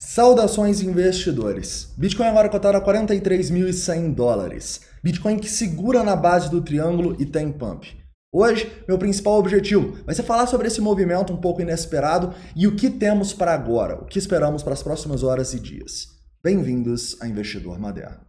Saudações investidores. Bitcoin agora cotado a $43.100. Bitcoin que segura na base do triângulo e tem pump. Hoje, meu principal objetivo vai ser falar sobre esse movimento um pouco inesperado e o que temos para agora, o que esperamos para as próximas horas e dias. Bem-vindos a Investidor Moderno.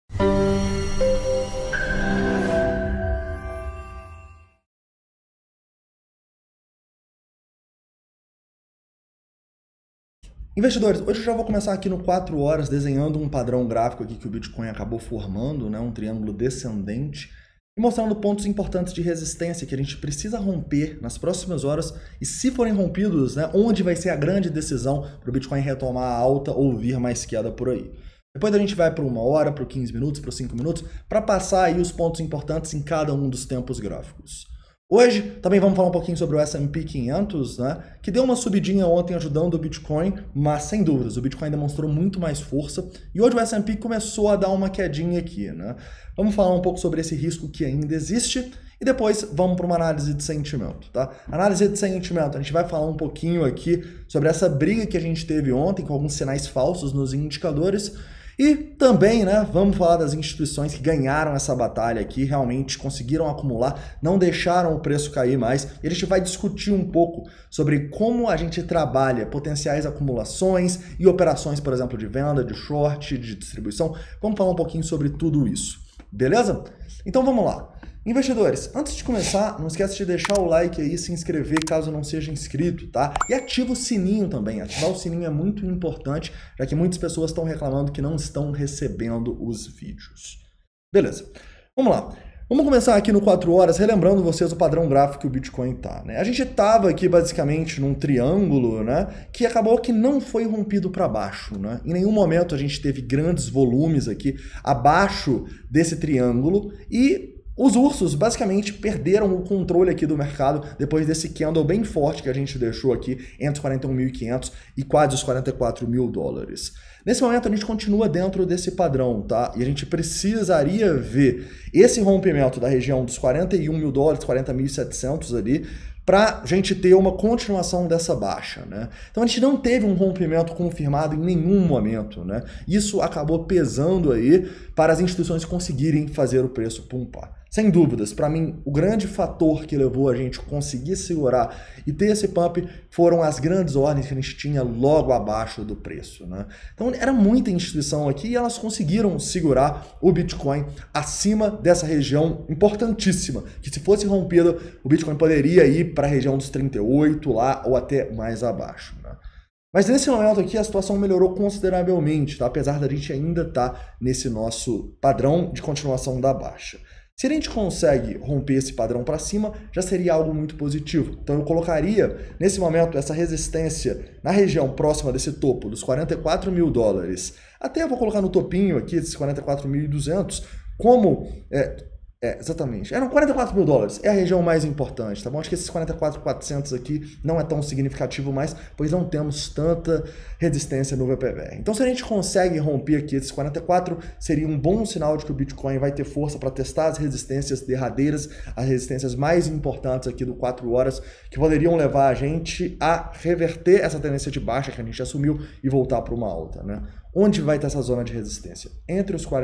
Investidores, hoje eu já vou começar aqui no 4 horas desenhando um padrão gráfico aqui que o Bitcoin acabou formando, né, um triângulo descendente, e mostrando pontos importantes de resistência que a gente precisa romper nas próximas horas e se forem rompidos, né, onde vai ser a grande decisão para o Bitcoin retomar a alta ou vir mais queda por aí. Depois a gente vai para 1 hora, para 15 minutos, para 5 minutos, para passar aí os pontos importantes em cada um dos tempos gráficos. Hoje também vamos falar um pouquinho sobre o S&P 500, né, que deu uma subidinha ontem ajudando o Bitcoin, mas sem dúvidas o Bitcoin demonstrou muito mais força e hoje o S&P começou a dar uma quedinha aqui, né? Vamos falar um pouco sobre esse risco que ainda existe e depois vamos para uma análise de sentimento, tá? Análise de sentimento, a gente vai falar um pouquinho aqui sobre essa briga que a gente teve ontem com alguns sinais falsos nos indicadores. E também, né, vamos falar das instituições que ganharam essa batalha aqui, realmente conseguiram acumular, não deixaram o preço cair mais. E a gente vai discutir um pouco sobre como a gente trabalha potenciais acumulações e operações, por exemplo, de venda, de short, de distribuição. Vamos falar um pouquinho sobre tudo isso, beleza? Então vamos lá. Investidores, antes de começar, não esquece de deixar o like aí, se inscrever caso não seja inscrito, tá? E ativa o sininho também. Ativar o sininho é muito importante, já que muitas pessoas estão reclamando que não estão recebendo os vídeos. Beleza, vamos lá. Vamos começar aqui no 4 horas, relembrando vocês o padrão gráfico que o Bitcoin tá, né? A gente estava aqui basicamente num triângulo, né, que acabou que não foi rompido para baixo, né? Em nenhum momento a gente teve grandes volumes aqui abaixo desse triângulo e os ursos basicamente perderam o controle aqui do mercado depois desse candle bem forte que a gente deixou aqui entre os 41.500 e quase os 44 mil dólares. Nesse momento a gente continua dentro desse padrão, tá? E a gente precisaria ver esse rompimento da região dos 41 mil dólares, 40.700 ali, para a gente ter uma continuação dessa baixa, né? Então a gente não teve um rompimento confirmado em nenhum momento, né? Isso acabou pesando aí para as instituições conseguirem fazer o preço pumpar. Sem dúvidas, para mim, o grande fator que levou a gente a conseguir segurar e ter esse pump foram as grandes ordens que a gente tinha logo abaixo do preço, né? Então era muita instituição aqui e elas conseguiram segurar o Bitcoin acima dessa região importantíssima, que se fosse rompida, o Bitcoin poderia ir para a região dos 38 lá ou até mais abaixo, né? Mas nesse momento aqui a situação melhorou consideravelmente, tá? Apesar da gente ainda estar nesse nosso padrão de continuação da baixa. Se a gente consegue romper esse padrão para cima, já seria algo muito positivo. Então eu colocaria, nesse momento, essa resistência na região próxima desse topo, dos 44 mil dólares. Até eu vou colocar no topinho aqui, esses 44.200, como... exatamente. Eram 44 mil dólares, é a região mais importante, tá bom? Acho que esses 44.400 aqui não é tão significativo mais, pois não temos tanta resistência no VPVR. Então se a gente consegue romper aqui esses 44, seria um bom sinal de que o Bitcoin vai ter força para testar as resistências derradeiras, as resistências mais importantes aqui do 4 horas, que poderiam levar a gente a reverter essa tendência de baixa que a gente assumiu e voltar para uma alta, né? Onde vai ter essa zona de resistência? Entre os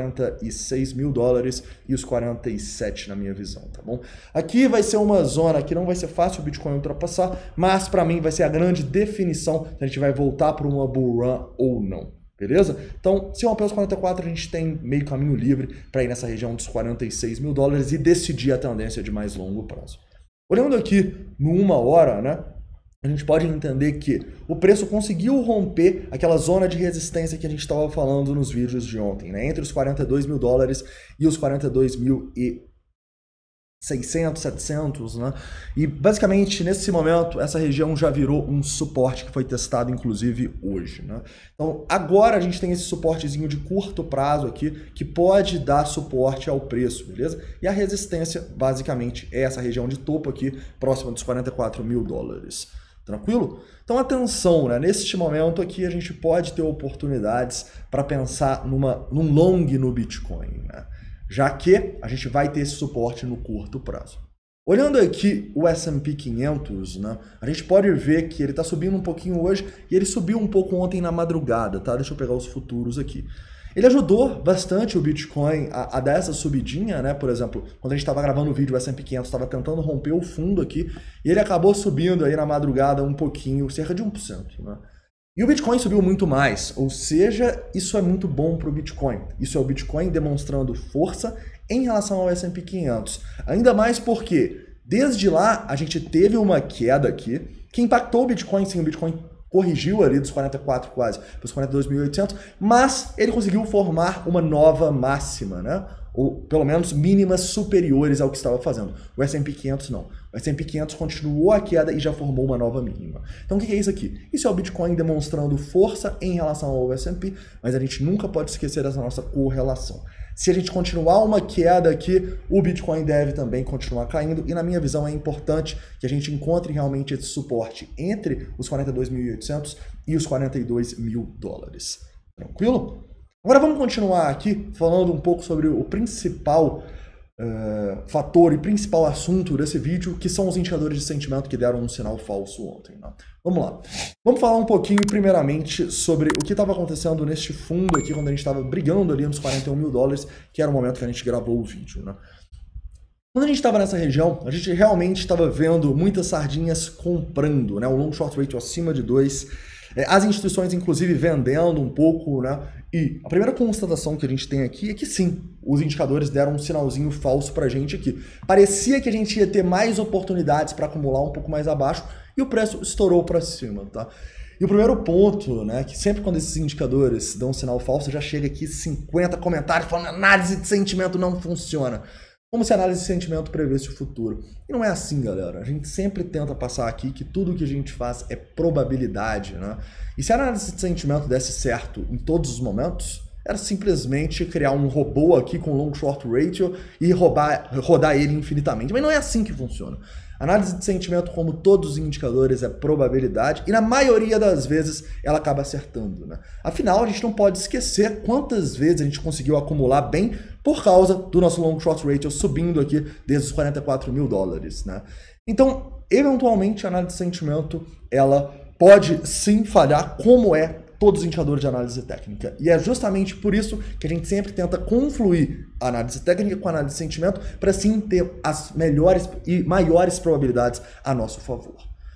46 mil dólares e os 47, na minha visão, tá bom? Aqui vai ser uma zona que não vai ser fácil o Bitcoin ultrapassar, mas para mim vai ser a grande definição se a gente vai voltar para uma bull run ou não, beleza? Então, se romper os 44, a gente tem meio caminho livre para ir nessa região dos 46 mil dólares e decidir a tendência de mais longo prazo. Olhando aqui no 1 hora, né? A gente pode entender que o preço conseguiu romper aquela zona de resistência que a gente estava falando nos vídeos de ontem, né? Entre os 42 mil dólares e os 42.600, 700, né? E basicamente nesse momento essa região já virou um suporte que foi testado inclusive hoje, né? Então agora a gente tem esse suportezinho de curto prazo aqui que pode dar suporte ao preço, beleza? E a resistência basicamente é essa região de topo aqui próxima dos 44 mil dólares. Tranquilo? Então atenção, né? Neste momento aqui a gente pode ter oportunidades para pensar num long no Bitcoin, né? Já que a gente vai ter esse suporte no curto prazo. Olhando aqui o S&P 500, né, a gente pode ver que ele está subindo um pouquinho hoje e ele subiu um pouco ontem na madrugada, tá? Deixa eu pegar os futuros aqui. Ele ajudou bastante o Bitcoin a dar essa subidinha, né? Por exemplo, quando a gente estava gravando o vídeo, o S&P 500 estava tentando romper o fundo aqui e ele acabou subindo aí na madrugada um pouquinho, cerca de 1%, né? E o Bitcoin subiu muito mais, ou seja, isso é muito bom para o Bitcoin. Isso é o Bitcoin demonstrando força em relação ao S&P 500. Ainda mais porque, desde lá, a gente teve uma queda aqui que impactou o Bitcoin, sim, o Bitcoin corrigiu ali dos 44 quase para os 42.800, mas ele conseguiu formar uma nova máxima, né? Ou pelo menos mínimas superiores ao que estava fazendo. O S&P 500 não. O S&P 500 continuou a queda e já formou uma nova mínima. Então o que é isso aqui? Isso é o Bitcoin demonstrando força em relação ao S&P, mas a gente nunca pode esquecer dessa nossa correlação. Se a gente continuar uma queda aqui, o Bitcoin deve também continuar caindo e na minha visão é importante que a gente encontre realmente esse suporte entre os 42.800 e os 42 mil dólares. Tranquilo? Agora vamos continuar aqui falando um pouco sobre o principal fator e principal assunto desse vídeo, que são os indicadores de sentimento que deram um sinal falso ontem. Né? Vamos lá. Vamos falar um pouquinho, primeiramente, sobre o que estava acontecendo neste fundo aqui, quando a gente estava brigando ali nos 41 mil dólares, que era o momento que a gente gravou o vídeo. Né? Quando a gente estava nessa região, a gente realmente estava vendo muitas sardinhas comprando, né? O long short ratio acima de 2, as instituições, inclusive, vendendo um pouco, né? E a primeira constatação que a gente tem aqui é que sim, os indicadores deram um sinalzinho falso pra gente aqui. Parecia que a gente ia ter mais oportunidades para acumular um pouco mais abaixo e o preço estourou para cima, tá? E o primeiro ponto, né, que sempre quando esses indicadores dão um sinal falso, já chega aqui 50 comentários falando análise de sentimento não funciona. Como se a análise de sentimento prevesse o futuro. E não é assim, galera. A gente sempre tenta passar aqui que tudo que a gente faz é probabilidade, né? E se a análise de sentimento desse certo em todos os momentos, era simplesmente criar um robô aqui com long short ratio e rodar ele infinitamente. Mas não é assim que funciona. Análise de sentimento, como todos os indicadores, é probabilidade e na maioria das vezes ela acaba acertando, né? Afinal, a gente não pode esquecer quantas vezes a gente conseguiu acumular bem por causa do nosso long short ratio subindo aqui desde os 44 mil dólares, né? Então, eventualmente, a análise de sentimento, ela pode sim falhar, como é todos os indicadores de análise técnica. E é justamente por isso que a gente sempre tenta confluir a análise técnica com a análise de sentimento para sim ter as melhores e maiores probabilidades a nosso favor.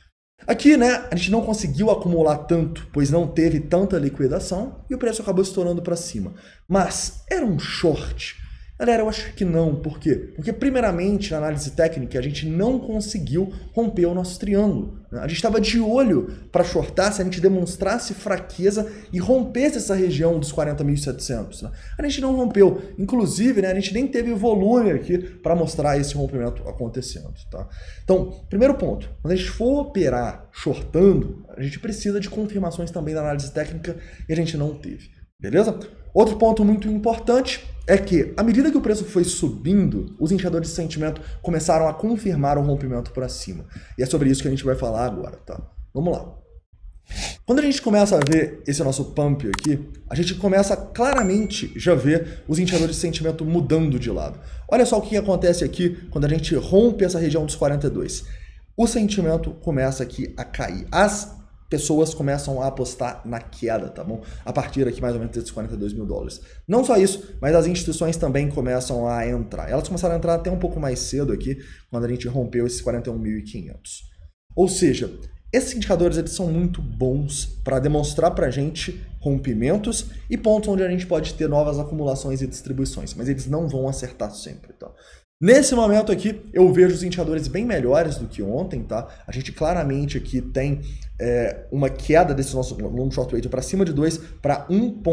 Aqui, né, a gente não conseguiu acumular tanto, pois não teve tanta liquidação e o preço acabou estourando para cima. Mas era um short? Galera, eu acho que não. Por quê? Porque, primeiramente, na análise técnica, a gente não conseguiu romper o nosso triângulo. A gente estava de olho para shortar se a gente demonstrasse fraqueza e rompesse essa região dos 40.700. Né? A gente não rompeu. Inclusive, né, a gente nem teve volume aqui para mostrar esse rompimento acontecendo. Tá? Então, primeiro ponto. Quando a gente for operar shortando, a gente precisa de confirmações também da análise técnica e a gente não teve. Beleza? Outro ponto muito importante é que, à medida que o preço foi subindo, os indicadores de sentimento começaram a confirmar o rompimento para cima. E é sobre isso que a gente vai falar agora, tá? Vamos lá. Quando a gente começa a ver esse nosso pump aqui, a gente começa claramente já ver os indicadores de sentimento mudando de lado. Olha só o que acontece aqui quando a gente rompe essa região dos 42. O sentimento começa aqui a cair. As pessoas começam a apostar na queda, tá bom? A partir aqui mais ou menos desses 42 mil dólares. Não só isso, mas as instituições também começam a entrar. Elas começaram a entrar até um pouco mais cedo aqui, quando a gente rompeu esses 41.500. Ou seja, esses indicadores eles são muito bons para demonstrar para a gente rompimentos e pontos onde a gente pode ter novas acumulações e distribuições, mas eles não vão acertar sempre, tá? Nesse momento aqui, eu vejo os indicadores bem melhores do que ontem, tá? A gente claramente aqui tem uma queda desse nosso long short ratio para cima de 2 para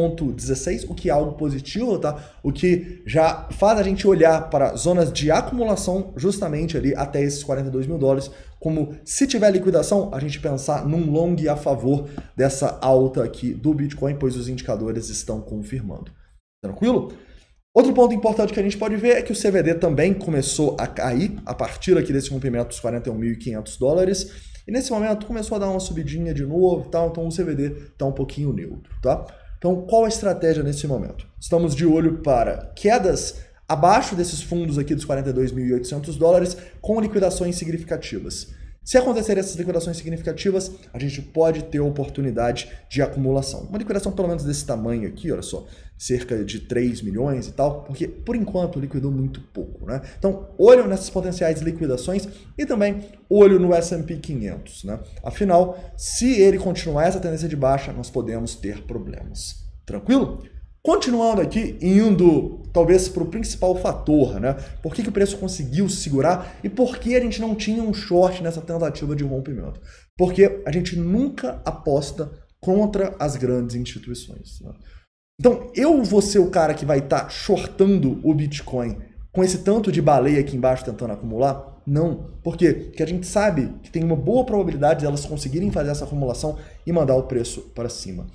1.16, o que é algo positivo, tá? O que já faz a gente olhar para zonas de acumulação justamente ali até esses 42 mil dólares, como se tiver liquidação, a gente pensar num long a favor dessa alta aqui do Bitcoin, pois os indicadores estão confirmando. Tranquilo? Outro ponto importante que a gente pode ver é que o CVD também começou a cair a partir aqui desse rompimento dos 41.500 dólares e nesse momento começou a dar uma subidinha de novo, tá? Então o CVD está um pouquinho neutro, tá? Então qual a estratégia nesse momento? Estamos de olho para quedas abaixo desses fundos aqui dos 42.800 dólares com liquidações significativas. Se acontecerem essas liquidações significativas, a gente pode ter oportunidade de acumulação. Uma liquidação pelo menos desse tamanho aqui, olha só, cerca de 3 milhões e tal, porque por enquanto liquidou muito pouco, né? Então, olho nessas potenciais liquidações e também olho no S&P 500, né? Afinal, se ele continuar essa tendência de baixa, nós podemos ter problemas. Tranquilo? Continuando aqui, indo talvez para o principal fator, né? Por que o preço conseguiu se segurar e por que a gente não tinha um short nessa tentativa de rompimento? Porque a gente nunca aposta contra as grandes instituições, né? Então, eu vou ser o cara que vai estar shortando o Bitcoin com esse tanto de baleia aqui embaixo tentando acumular? Não. Por quê? Porque a gente sabe que tem uma boa probabilidade de elas conseguirem fazer essa acumulação e mandar o preço para cima.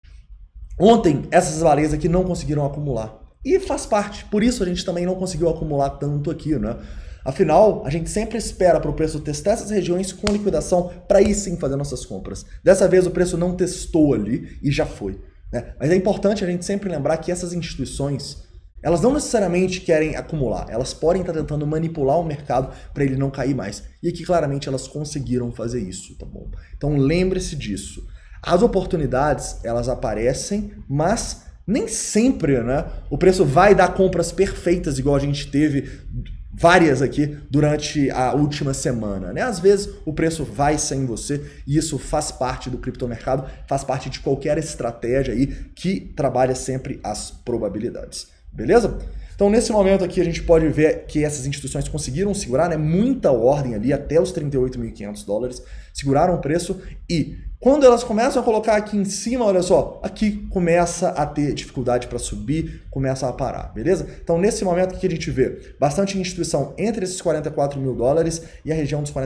Ontem, essas baleias aqui não conseguiram acumular. E faz parte. Por isso a gente também não conseguiu acumular tanto aqui, né? Afinal, a gente sempre espera para o preço testar essas regiões com liquidação para aí sim fazer nossas compras. Dessa vez o preço não testou ali e já foi, né? Mas é importante a gente sempre lembrar que essas instituições, elas não necessariamente querem acumular. Elas podem estar tentando manipular o mercado para ele não cair mais. E aqui claramente elas conseguiram fazer isso, tá bom? Então lembre-se disso. As oportunidades, elas aparecem, mas nem sempre, né, o preço vai dar compras perfeitas, igual a gente teve várias aqui durante a última semana, né? Às vezes o preço vai sem você e isso faz parte do criptomercado, faz parte de qualquer estratégia aí que trabalha sempre as probabilidades, beleza? Então, nesse momento aqui, a gente pode ver que essas instituições conseguiram segurar, né, muita ordem ali, até os 38.500 dólares, seguraram o preço e quando elas começam a colocar aqui em cima, olha só, aqui começa a ter dificuldade para subir, começa a parar, beleza? Então, nesse momento, o que a gente vê? Bastante instituição entre esses 44 mil dólares e a região dos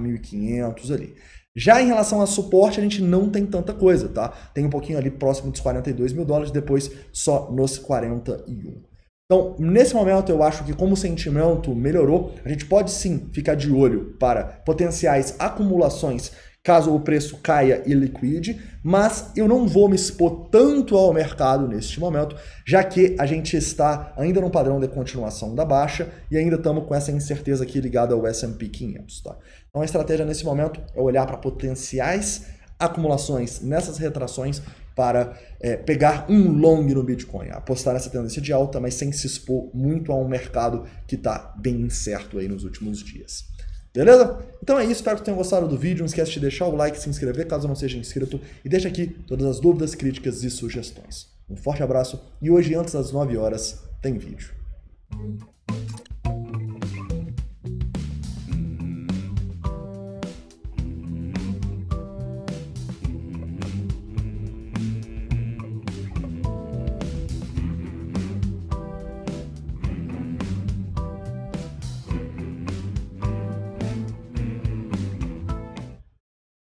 44.500 ali. Já em relação a suporte, a gente não tem tanta coisa, tá? Tem um pouquinho ali próximo dos 42 mil dólares, depois só nos 41. Então, nesse momento, eu acho que como o sentimento melhorou, a gente pode sim ficar de olho para potenciais acumulações caso o preço caia e liquide, mas eu não vou me expor tanto ao mercado neste momento, já que a gente está ainda no padrão de continuação da baixa e ainda estamos com essa incerteza aqui ligada ao S&P 500, tá? Então a estratégia nesse momento é olhar para potenciais acumulações nessas retrações para pegar um long no Bitcoin, apostar nessa tendência de alta, mas sem se expor muito a um mercado que está bem incerto aí nos últimos dias. Beleza? Então é isso, espero que tenham gostado do vídeo, não esquece de deixar o like, se inscrever caso não seja inscrito e deixa aqui todas as dúvidas, críticas e sugestões. Um forte abraço e hoje antes das 9 horas tem vídeo.